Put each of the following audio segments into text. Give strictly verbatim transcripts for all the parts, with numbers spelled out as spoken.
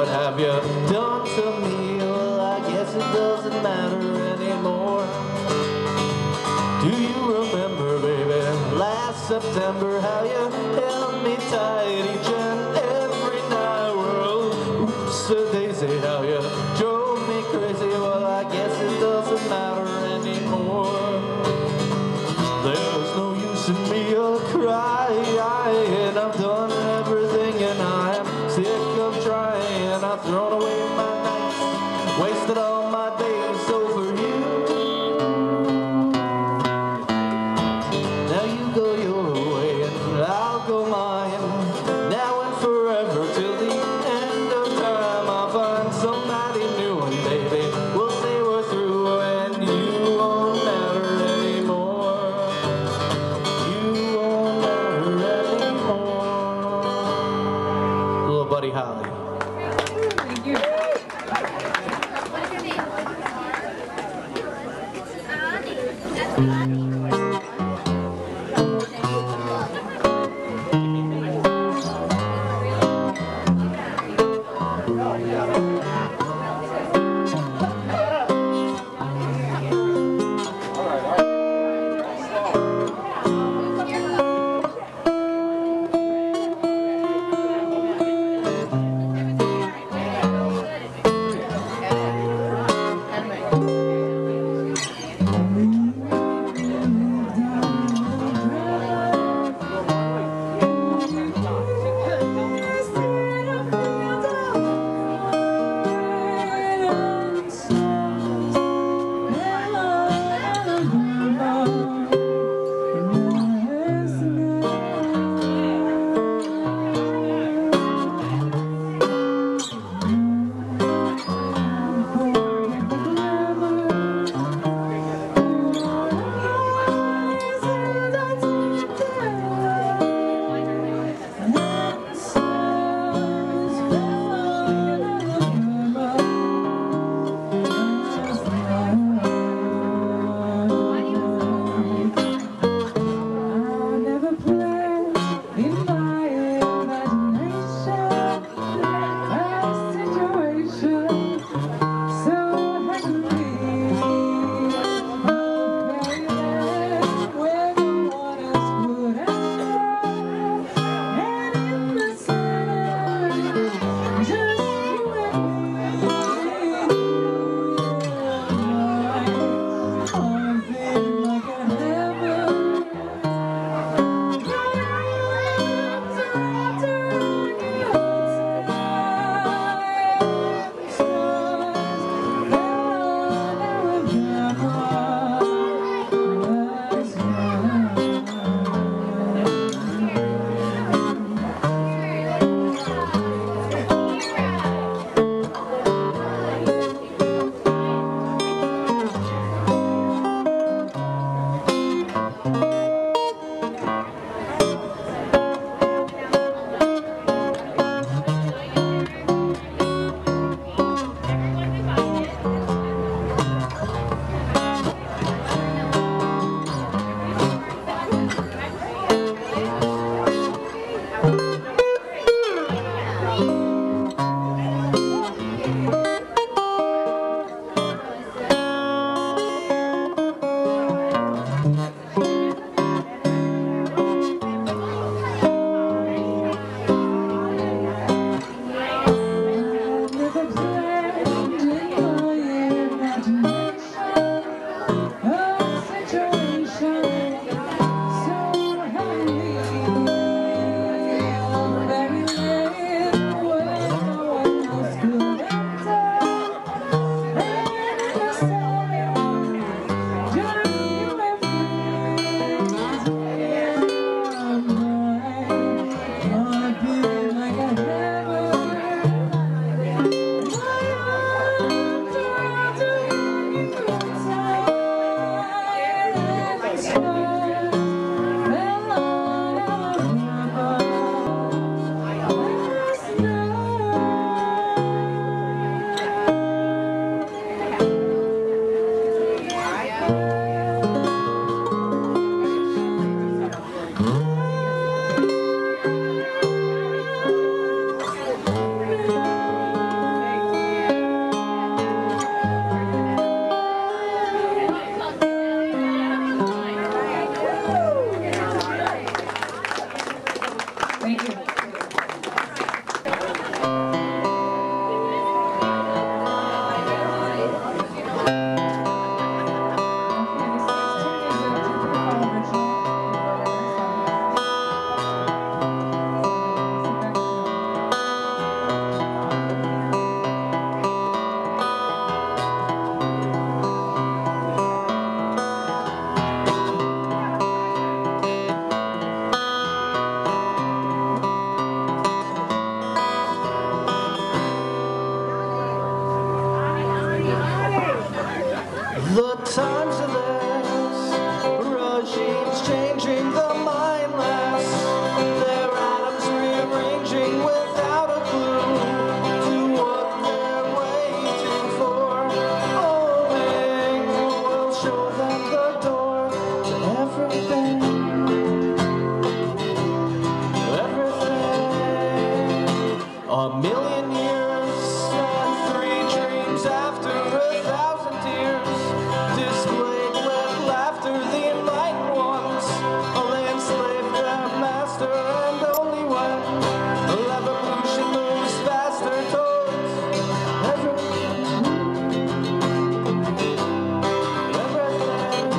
what have you done to me? Well, I guess it doesn't matter anymore. Do you remember, baby, last September, how you held me tight each and every night? Well, oops a daisy, how you drove me crazy. Well, I guess it doesn't matter anymore. There's no use in me a crying. I've done everything and I am sick of trying. I've thrown away my nights, wasted all my days over you. Now you go your way and I'll go mine. Now and forever till the end of time, I'll find somebody new times of this, regimes changing the mindless, their atoms rearranging without a clue to what they're waiting for. Hoping will show them the door to everything, everything. A million years and three dreams after a thousand tears, displayed with laughter the enlightened ones, they enslaved their master, and only when evolution moves faster towards everything, everything.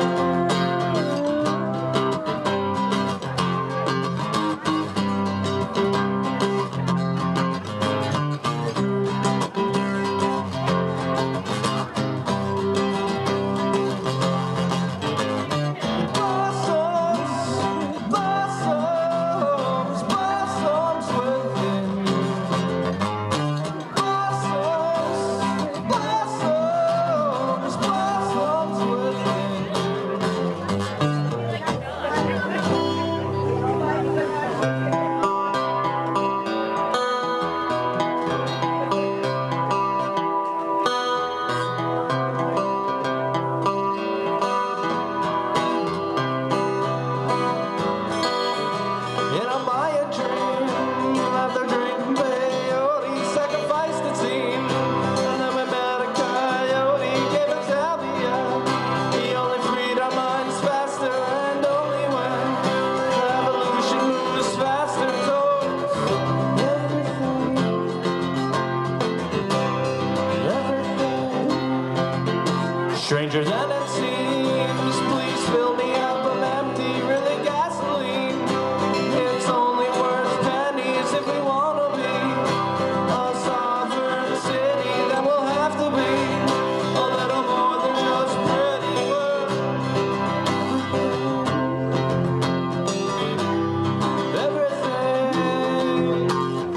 In a Maya dream, after drinking peyote, sacrificed it seemed, and then we met a coyote, gave us Alvia. He only freed our minds faster, and only when evolution moves faster towards everything, everything. Strangers and it seems, please fill me up, I'm empty, really gasoline. It's only worth pennies if we want to be a sovereign city, then we'll have to be a little more than just pretty. We're everything.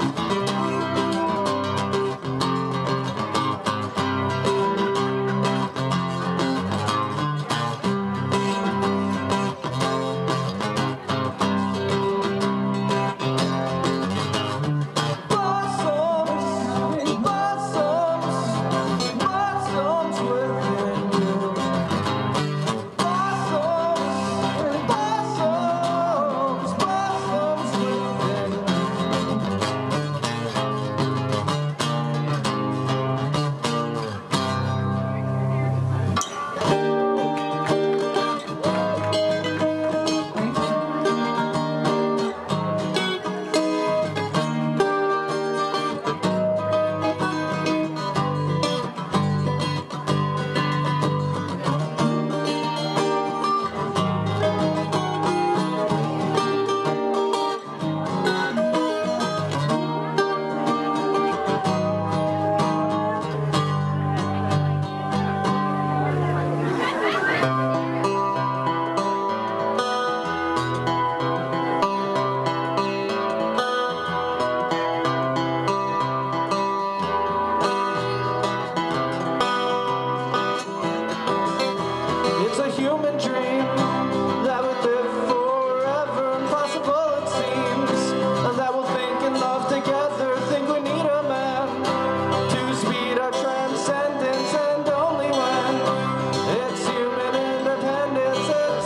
It's a human dream that would live forever, impossible it seems, and that we'll think and love together, think we need a man to speed our transcendence, and only when it's human independence, it's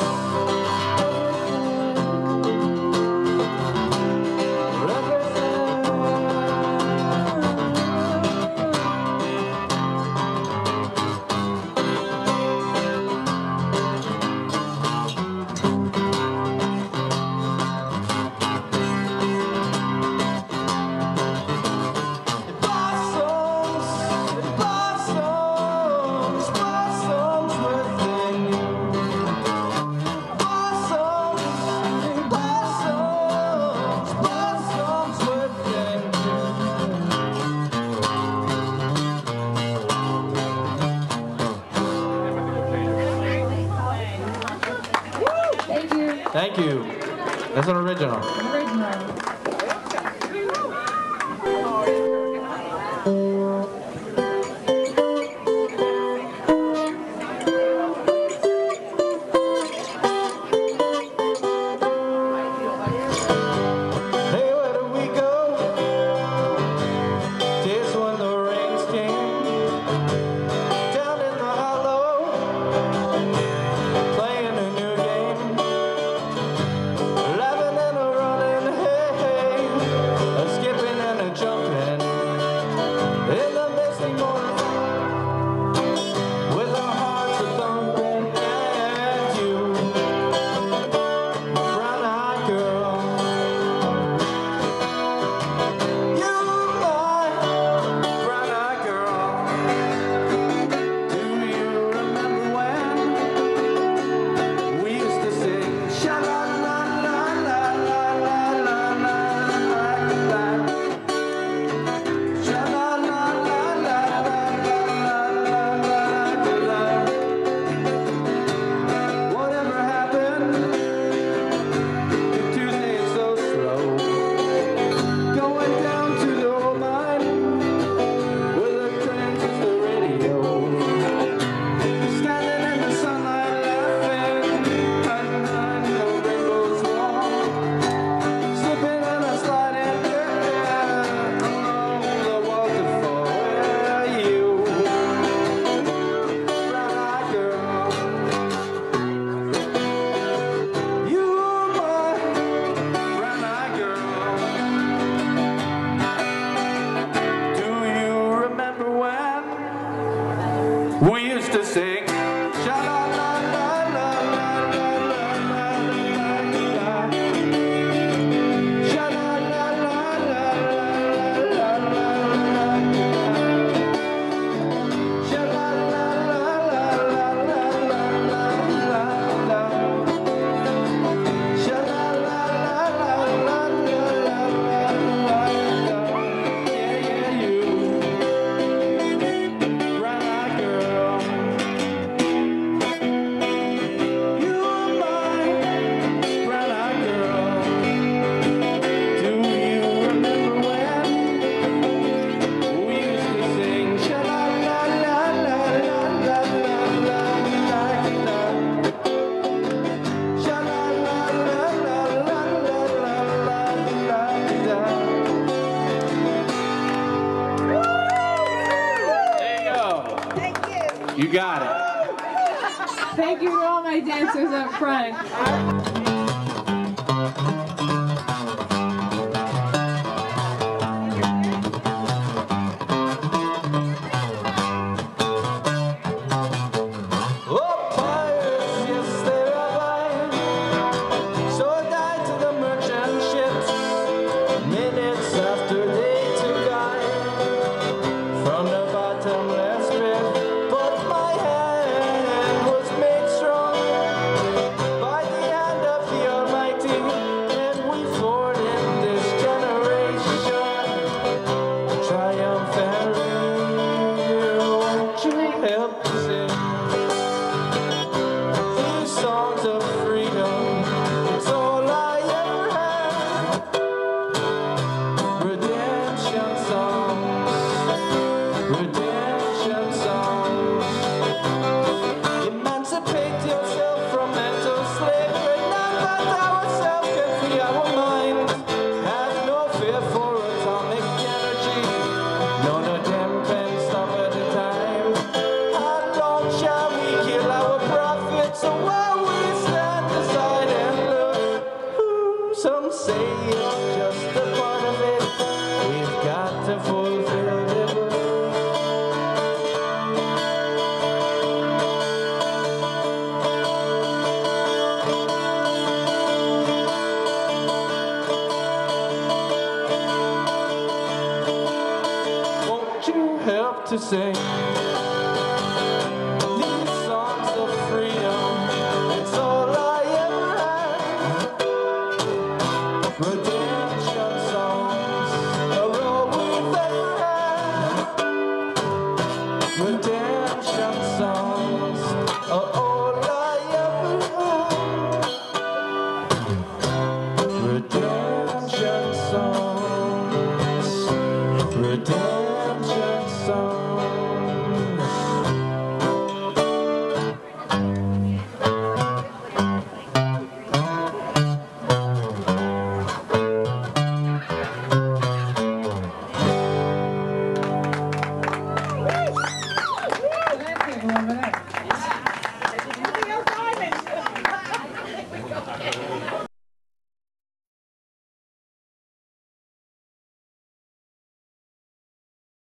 everything, Thank you. That's an original. Original. We used to sing. You got it. Thank you to all my dancers up front. Some say it's just a part of it. We've got to fulfill the book. Won't you help to sing?